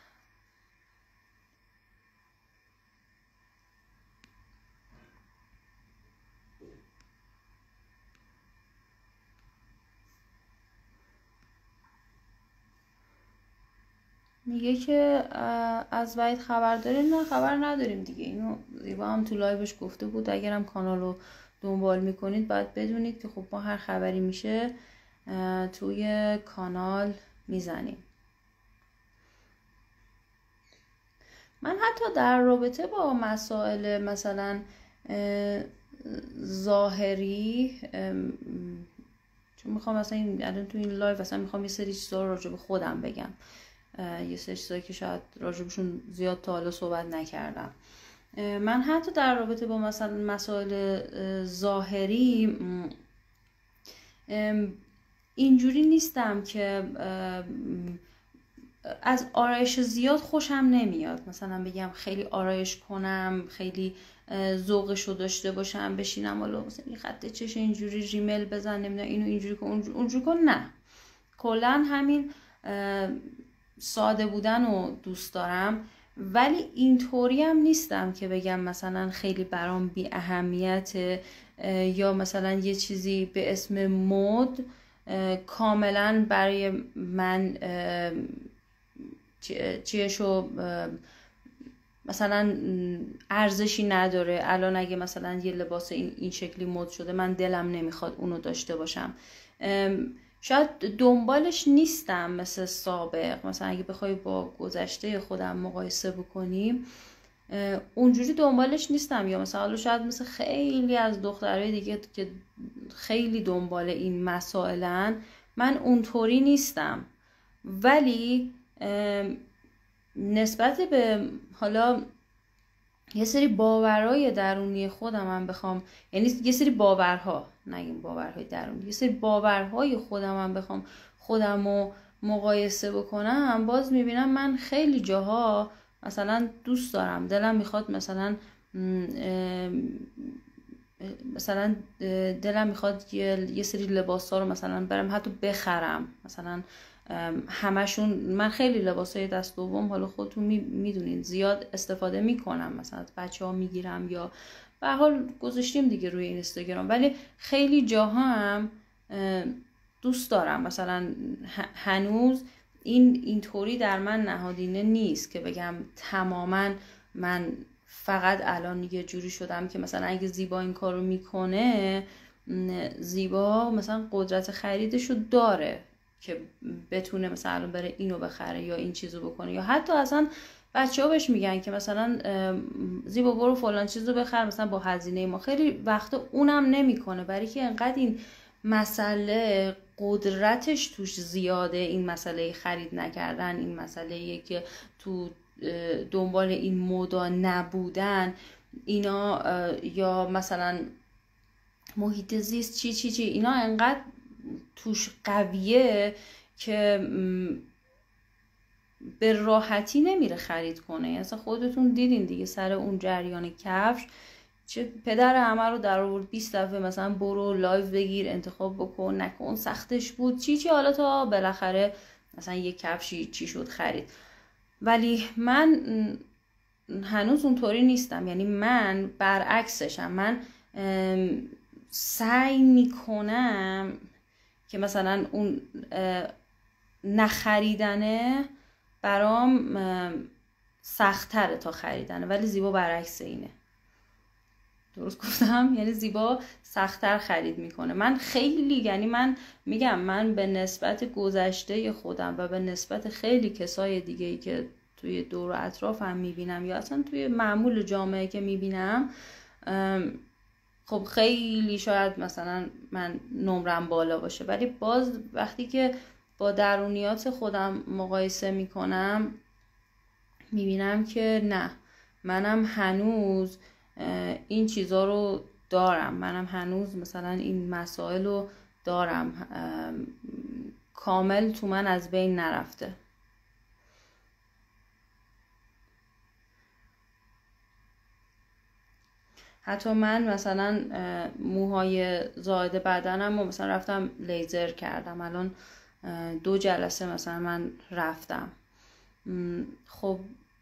میگه که از وحید خبر داریم؟ نه خبر نداریم دیگه، اینو زیبا هم تو لایوش گفته بود. اگرم کانال رو دنبال میکنید باید بدونید که خب ما هر خبری میشه توی کانال میزنیم. من حتی در رابطه با مسائل مثلا ظاهری، چون میخوام مثلا این الان تو این لایو مثلا میخوام یه سری چیزا راجع به خودم بگم، یه سری چیزایی که شاید راجبشون زیاد تا حالا صحبت نکردم. من حتی در رابطه با مثلا مسائل ظاهری اینجوری نیستم که از آرایش زیاد خوشم نمیاد، مثلا بگم خیلی آرایش کنم، خیلی ذوقشو داشته باشم، بشینم حالا مثلا این خط چش اینجوری ریمل بزن، نمیدونم اینو اینجوری کن اونجوری کن، نه. کلا همین ساده بودن رو دوست دارم، ولی اینطوری هم نیستم که بگم مثلا خیلی برام بی اهمیت یا مثلا یه چیزی به اسم مد کاملا برای من چیشو مثلا ارزشی نداره. الان اگه مثلا یه لباس این شکلی مد شده من دلم نمیخواد اونو داشته باشم، شاید دنبالش نیستم مثل سابق. مثلا اگه بخوای با گذشته خودم مقایسه بکنیم، اونجوری دنبالش نیستم. یا مثلا شاید مثل خیلی از دخترای دیگه که خیلی دنبال این مسائلن، من اونطوری نیستم. ولی نسبت به حالا یه سری باورهای درونی خودم هم بخوام، یعنی یه سری باورها، نگیم باورهای درونی، یه سری باورهای خودم هم بخوام خودم رو مقایسه بکنم، باز میبینم من خیلی جاها مثلا دوست دارم، دلم میخواد مثلا مثلا دلم میخواد یه سری لباسا رو مثلا برم حتی بخرم، مثلا همشون، من خیلی لباسای دست دوم حالا خودتون میدونین زیاد استفاده میکنم، مثلا بچه ها میگیرم یا به حال گذاشتیم دیگه روی اینستاگرام، ولی خیلی جاها هم دوست دارم. مثلا هنوز این اینطوری در من نهادینه نیست که بگم تماما من فقط الان یه جوری شدم که مثلا اگه زیبا این کارو میکنه، زیبا مثلا قدرت خریدشو داره که بتونه مثلا بره اینو بخره یا این چیزو بکنه، یا حتی اصلا بچه‌ها بهش میگن که مثلا زیبا برو فلان چیزو بخر مثلا با هزینه ما، خیلی وقتا اونم نمیکنه، برای که انقدر این مسئله قدرتش توش زیاده، این مسئله خرید نکردن، این مسئله که تو دنبال این مودا نبودن اینا، یا مثلا محیط زیست چی چی چی اینا انقدر توش قویه که به راحتی نمیره خرید کنه. اصلا خودتون دیدین دیگه سر اون جریان کفش چه پدر همه رو در آورد، بیست دفعه مثلا برو لایو بگیر، انتخاب بکن، نکن، سختش بود چی چی، حالا تا بالاخره مثلا یک کفشی چی شد خرید. ولی من هنوز اونطوری نیستم، یعنی من برعکسشم، من سعی میکنم که مثلا اون نخریدنه برام سخت‌تره تا خریدنه، ولی زیبا برعکس اینه. درست گفتم؟ یعنی زیبا سخت‌تر خرید میکنه. من خیلی، یعنی من میگم من به نسبت گذشته خودم و به نسبت خیلی کسای دیگه‌ای که توی دور و اطرافم میبینم یا اصلا توی معمول جامعه که میبینم، خب خیلی شاید مثلا من نمرم بالا باشه، ولی باز وقتی که با درونیات خودم مقایسه میکنم میبینم که نه، منم هنوز این چیزا رو دارم، منم هنوز مثلا این مسائل رو دارم، کامل تو من از بین نرفته. حتی من مثلا موهای زائد بدنم رو مثلا رفتم لیزر کردم، الان دو جلسه مثلا من رفتم. خب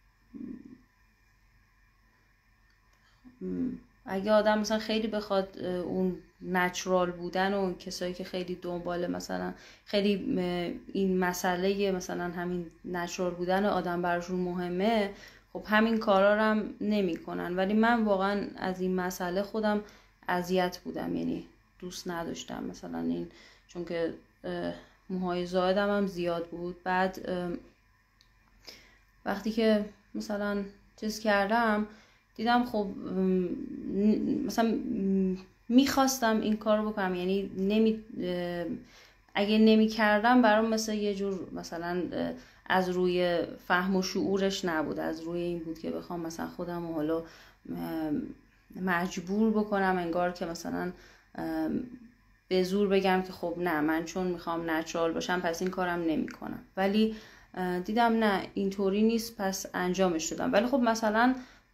اگه آدم مثلا خیلی بخواد اون نچرال بودن و کسایی که خیلی دنبال مثلا خیلی این مسئله مثلا همین نچرال بودن آدم براشون مهمه، خب همین کارا رو هم نمی کنن. ولی من واقعا از این مسئله خودم اذیت بودم، یعنی دوست نداشتم مثلا این، چون که موهای زائدم هم زیاد بود. بعد وقتی که مثلا چیز کردم دیدم خب مثلا میخواستم این کار رو بکنم، یعنی نمی اگه نمی کردم برام مثلا یه جور مثلا از روی فهم و شعورش نبود، از روی این بود که بخوام مثلا خودم رو حالا مجبور بکنم، انگار که مثلا به زور بگم که خب نه من چون میخوام نچرال باشم پس این کارم نمی کنم. ولی دیدم نه اینطوری نیست، پس انجامش دادم. ولی خب مثلا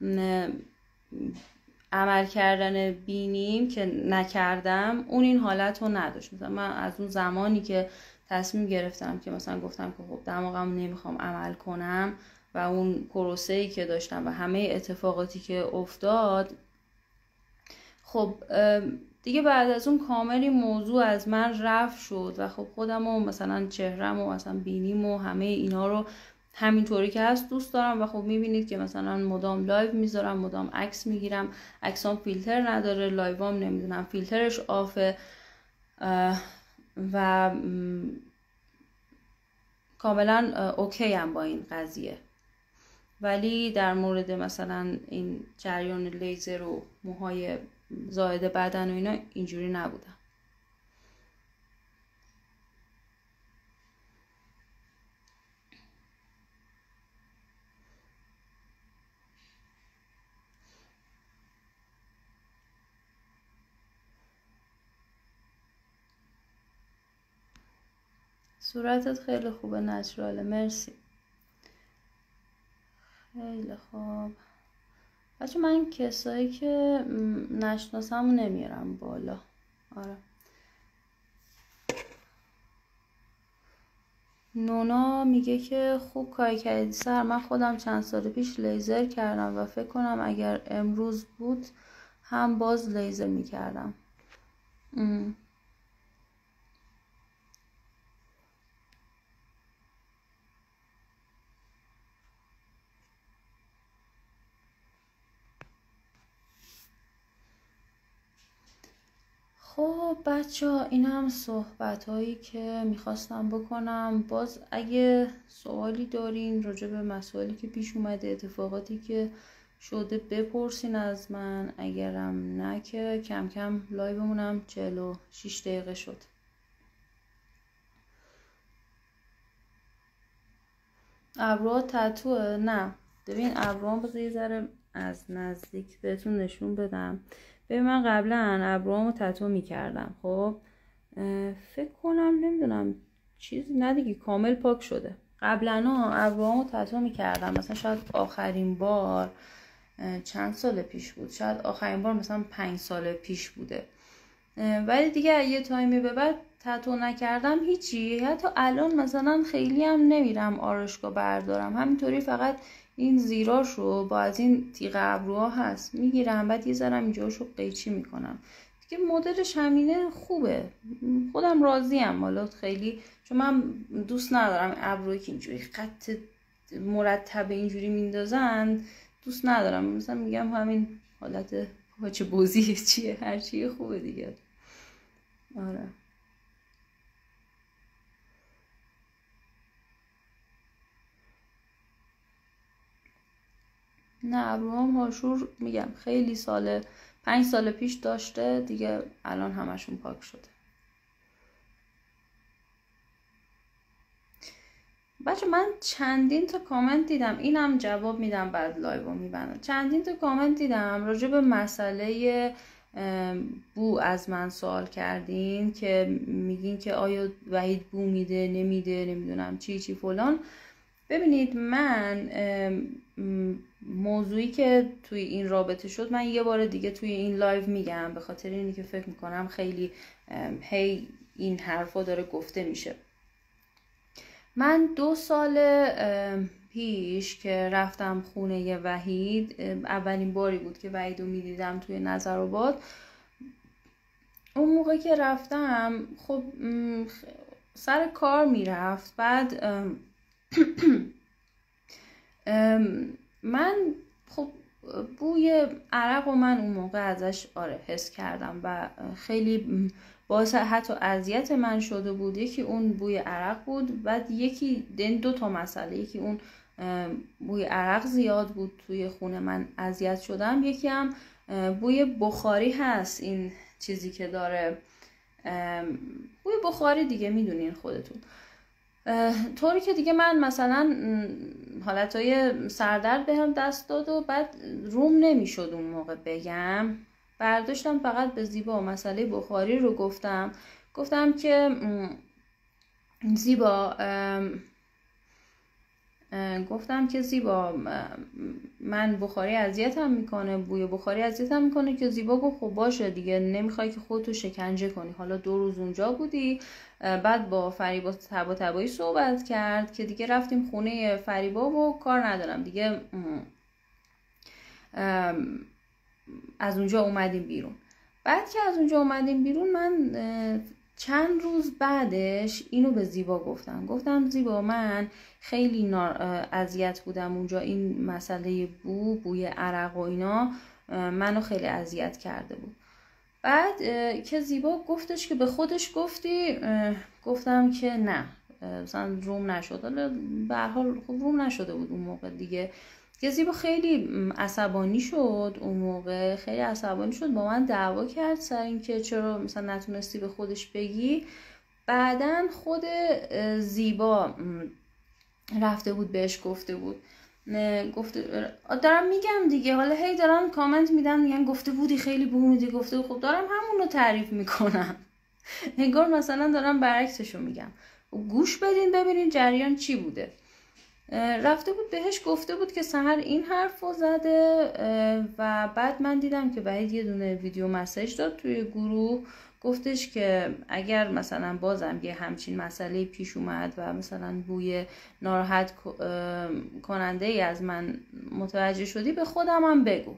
عمل کردن بینیم که نکردم اون این حالت رو نداشت. مثلا من از اون زمانی که تصمیم گرفتم که مثلا گفتم که خب دماغم نمیخوام عمل کنم و اون پروسه‌ای که داشتم و همه اتفاقاتی که افتاد، خب دیگه بعد از اون کامل این موضوع از من رفت شد و خب خودم و مثلا چهرم و مثلا بینیم و همه اینا رو همینطوری که هست دوست دارم. و خب میبینید که مثلا مدام لایو میذارم، مدام عکس میگیرم، عکسام فیلتر نداره، لایوام نمیدونم فیلترش آفه و کاملا اوکی هم با این قضیه. ولی در مورد مثلا این جریان لیزر و موهای زائد بدن و اینا اینجوری نبودم. صورتت خیلی خوبه نچراله، مرسی. خیلی خوب بچه، من کسایی که نشناسم نمیارم بالا. آره نونا میگه که خوب کار کردی سر، من خودم چند سال پیش لیزر کردم و فکر کنم اگر امروز بود هم باز لیزر میکردم. خب بچه ها، این هم صحبت هایی که میخواستم بکنم. باز اگه سوالی دارین راجع به مسائلی که پیش اومده، اتفاقاتی که شده بپرسین از من. اگرم نه که کم کم لایومونم چهل و شش دقیقه شد. ابروها تتوه؟ نه ببین، ابروها بذار یه ذره از نزدیک بهتون نشون بدم. ببین من قبلا ابروامو تتو میکردم. خب فکر کنم نمیدونم چیزی نه دیگه، کامل پاک شده. قبلا ابروامو تتو میکردم، مثلا شاید آخرین بار چند سال پیش بود، شاید آخرین بار مثلا پنج سال پیش بوده. ولی دیگه یه تایمی به بعد تتو نکردم هیچی. حتی الان مثلا خیلی هم نمیرم آرایشگاه بردارم، همینطوری فقط این زیراشو با از این تیغ ابروها هست میگیرم، بعد یه ذره اینجاشو قیچی میکنم دیگه. مدلش همینه، خوبه، خودم راضیم. حالا خیلی چون من دوست ندارم ابروی که اینجوری خط مرتب اینجوری میندازن، دوست ندارم. مثلا میگم همین حالت پاچه بوزیه چیه هر چیه خوبه دیگه. آره نه، ابروام هاشور میگم خیلی ساله، پنج سال پیش داشته دیگه، الان همشون پاک شده. بچه من چندین تا کامنت دیدم، اینم جواب میدم بعد لایو میبندم. چندین تا کامنت دیدم راجع به مسئله بو از من سوال کردین که میگین که آیا وحید بو میده نمیده، نمیدونم چی چی فلان. ببینید من موضوعی که توی این رابطه شد، من یه بار دیگه توی این لایو میگم، به خاطر اینی که فکر میکنم خیلی هی این حرفا داره گفته میشه. من دو سال پیش که رفتم خونه وحید، اولین باری بود که وحید رو میدیدم توی نظرآباد. اون موقع که رفتم خب سر کار میرفت، بعد من خب بوی عرق و من اون موقع ازش آره حس کردم و خیلی باعث حتی اذیت من شده بود. یکی اون بوی عرق بود، بعد یکی دو تا مسئله، یکی اون بوی عرق زیاد بود توی خونه من اذیت شدم، یکی هم بوی بخاری هست، این چیزی که داره بوی بخاری دیگه، میدونین خودتون. طوری که دیگه من مثلا حالتهای سردرد بهم دست داد و بعد روم نمیشد اون موقع بگم. برداشتم فقط به زیبا مسئله بخاری رو گفتم گفتم که زیبا گفتم که زیبا من بخاری اذیتم میکنه، بوی بخاری اذیتم میکنه. که زیبا گفت خب باشه دیگه، نمیخوای که خودتو شکنجه کنی، حالا دو روز اونجا بودی. بعد با فریبا تبا تبایی صحبت کرد که دیگه رفتیم خونه فریبا و کار ندارم دیگه، از اونجا اومدیم بیرون. بعد که از اونجا اومدیم بیرون، من چند روز بعدش اینو به زیبا گفتم گفتم زیبا من خیلی اذیت بودم اونجا، این مسئله بو بوی عرق و اینا منو خیلی اذیت کرده بود. بعد که زیبا گفتش که به خودش گفتی، گفتم که نه مثلا روم نشد. حالا به هر حال خب روم نشده بود اون موقع دیگه. دیگه زیبا خیلی عصبانی شد، اون موقع خیلی عصبانی شد، با من دعوا کرد سر این که چرا مثلا نتونستی به خودش بگی. بعدن خود زیبا رفته بود بهش گفته بود، گفته دارم میگم دیگه، حالا هی دارن کامنت میدن میگن گفته بودی خیلی بو میدی، گفته خب دارم همون رو تعریف میکنم. انگار مثلا دارم برعکسشو میگم. گوش بدین ببینین جریان چی بوده. رفته بود بهش گفته بود که سحر این حرف رو زده و بعد من دیدم که وحید یه دونه ویدیو مسیج داد توی گروه، گفتش که اگر مثلا بازم یه همچین مسئله پیش اومد و مثلا بوی ناراحت کننده ای از من متوجه شدی به خودم هم بگو.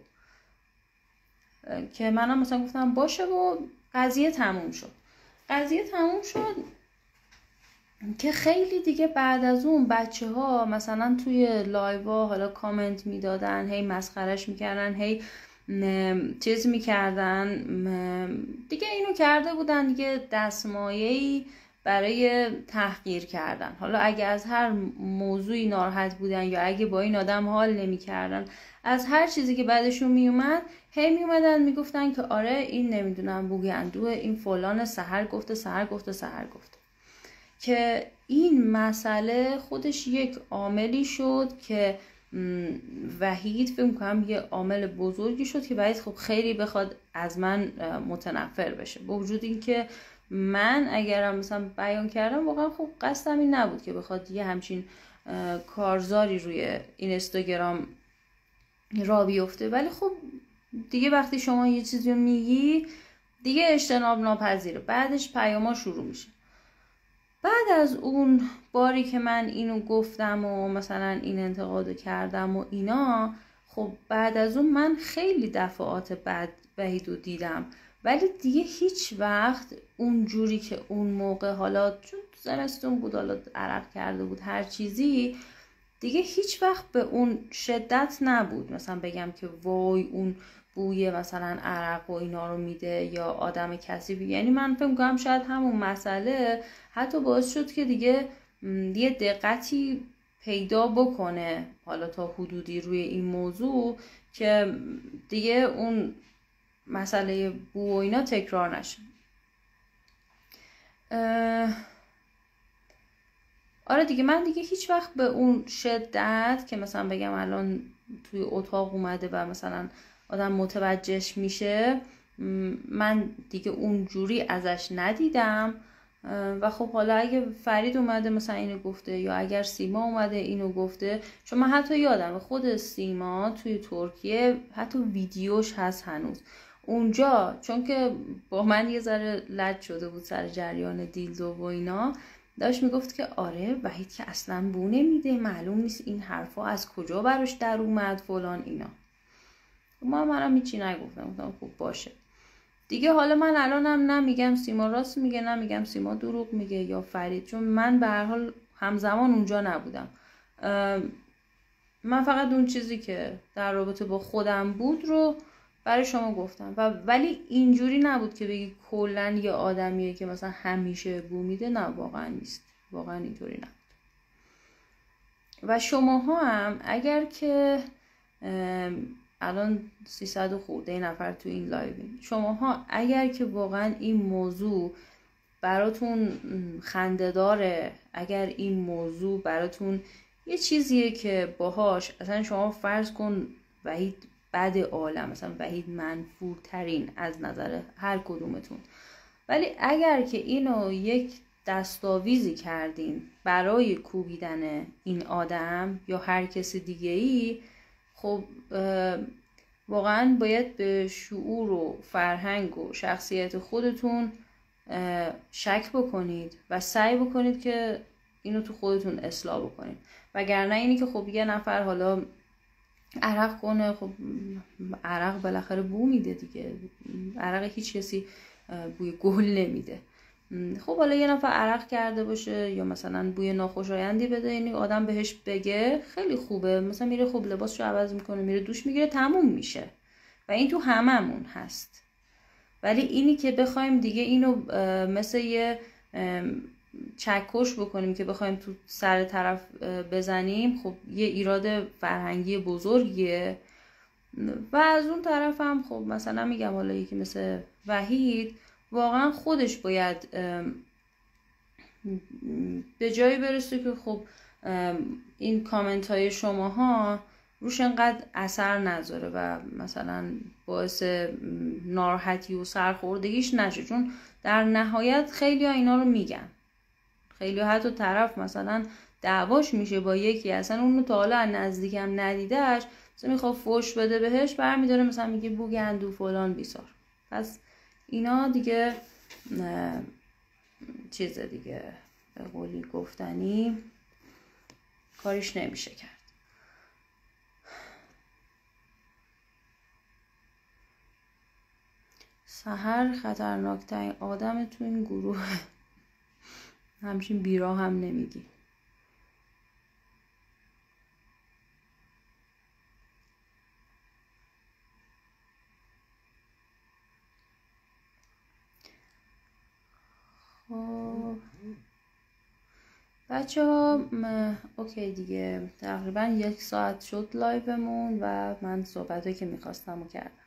که منم مثلا گفتم باشه و قضیه تموم شد. قضیه تموم شد که خیلی دیگه بعد از اون بچه ها مثلا توی لایوا حالا کامنت میدادن، هی مسخرش میکردن، هی چیز میکردن دیگه، اینو کرده بودن دیگه دستمایه‌ای برای تحقیر کردن. حالا اگه از هر موضوعی ناراحت بودن یا اگه با این آدم حال نمیکردن، از هر چیزی که بعدشون میومد هی میومدن میگفتن که آره این نمیدونم بوی اندوه، این فلان، سحر گفته سحر گفته سحر گفته. که این مسئله خودش یک عاملی شد که وحید فکر می‌کنم یه عامل بزرگی شد که وحید خب خیلی بخواد از من متنفر بشه، با وجود این که من اگرم مثلا بیان کردم واقعا خب قصدم این نبود که بخواد یه همچین کارزاری روی اینستاگرام را بیفته، ولی خب دیگه وقتی شما یه چیزی رو میگی دیگه اجتناب ناپذیره، بعدش پیاما شروع میشه. بعد از اون باری که من اینو گفتم و مثلا این انتقادو کردم و اینا، خب بعد از اون من خیلی دفعات بعد وحیدو دیدم، ولی دیگه هیچ وقت اون جوری که اون موقع، حالا چون زمستون بود حالا عرق کرده بود هر چیزی، دیگه هیچ وقت به اون شدت نبود مثلا بگم که وای اون بوی مثلا عرق و اینا رو میده یا آدم کثیفی. یعنی من فکر می‌کنم شاید همون مسئله حتی باعث شد که دیگه یه دقتی پیدا بکنه حالا تا حدودی روی این موضوع که دیگه اون مسئله بو و اینا تکرار نشه. آره دیگه من دیگه هیچ وقت به اون شدت که مثلا بگم الان توی اتاق اومده و مثلا آدم متوجهش میشه، من دیگه اونجوری ازش ندیدم. و خب حالا اگه فرید اومده مثلا اینو گفته یا اگر سیما اومده اینو گفته، چون من حتی یادم خود سیما توی ترکیه حتی ویدیوش هست هنوز اونجا، چون که با من یه ذره لج شده بود سر جریان دیلدو و اینا، داشت میگفت که آره وحید که اصلا بو نمیده، معلوم نیست این حرفا از کجا براش در اومد فلان اینا. ما منم هیچی نگفتم، گفتم خب باشه دیگه. حالا من الانم نمیگم سیما راست میگه، نمیگم سیما دروغ میگه یا فرید، چون من به هر حال همزمان اونجا نبودم. من فقط اون چیزی که در رابطه با خودم بود رو برای شما گفتم، و ولی اینجوری نبود که بگی کلن یه آدمیه که مثلا همیشه بو میده، نه واقعا نیست، واقعا اینطوری نبود. و شماها هم اگر که الان سیصد و خورده نفر تو این لایوین، شماها اگر که واقعا این موضوع براتون خنده‌داره، اگر این موضوع براتون یه چیزیه که باهاش اصلا شما فرض کن وحید بد عالم، مثلا وحید منفورترین از نظر هر کدومتون، ولی اگر که اینو یک دستاویزی کردین برای کوبیدن این آدم یا هر کسی دیگه ای، خب واقعا باید به شعور و فرهنگ و شخصیت خودتون شک بکنید و سعی بکنید که اینو تو خودتون اصلاح بکنید، وگرنه اینی که خب یه نفر حالا عرق کنه، خب عرق بالاخره بو میده دیگه، عرق هیچ کسی بوی گل نمیده. خب حالا یه نفر عرق کرده باشه یا مثلا بوی ناخوشایندی بده، اینی آدم بهش بگه خیلی خوبه، مثلا میره خب لباسشو عوض میکنه، میره دوش میگیره، تموم میشه و این تو هممون هست. ولی اینی که بخوایم دیگه اینو مثل یه چکش بکنیم که بخوایم تو سر طرف بزنیم، خب یه ایراد فرهنگی بزرگیه. و از اون طرف هم خب مثلا میگم حالا یکی مثل وحید واقعا خودش باید به جایی برسه که خب این کامنت های شماها روش انقدر اثر نذاره و مثلا باعث ناراحتی و سرخوردگیش نشه، چون در نهایت خیلی ها اینا رو میگن، خیلی ها حتی طرف مثلا دعواش میشه با یکی اصلا اونو تا حالا نزدیکم ندیدهش، مثلا میخواد فوش بده بهش، برمیداره مثلا میگه بو گندو فلان بیسار. پس اینا دیگه چیز دیگه به قولی گفتنی کاریش نمیشه کرد. سحر خطرناکترین آدم تو این گروه. همچین بیرا هم نمیگی. خب بچه ها اوکی دیگه، تقریبا یک ساعت شد لایومون و من صحبت که میخواستم رو کردم.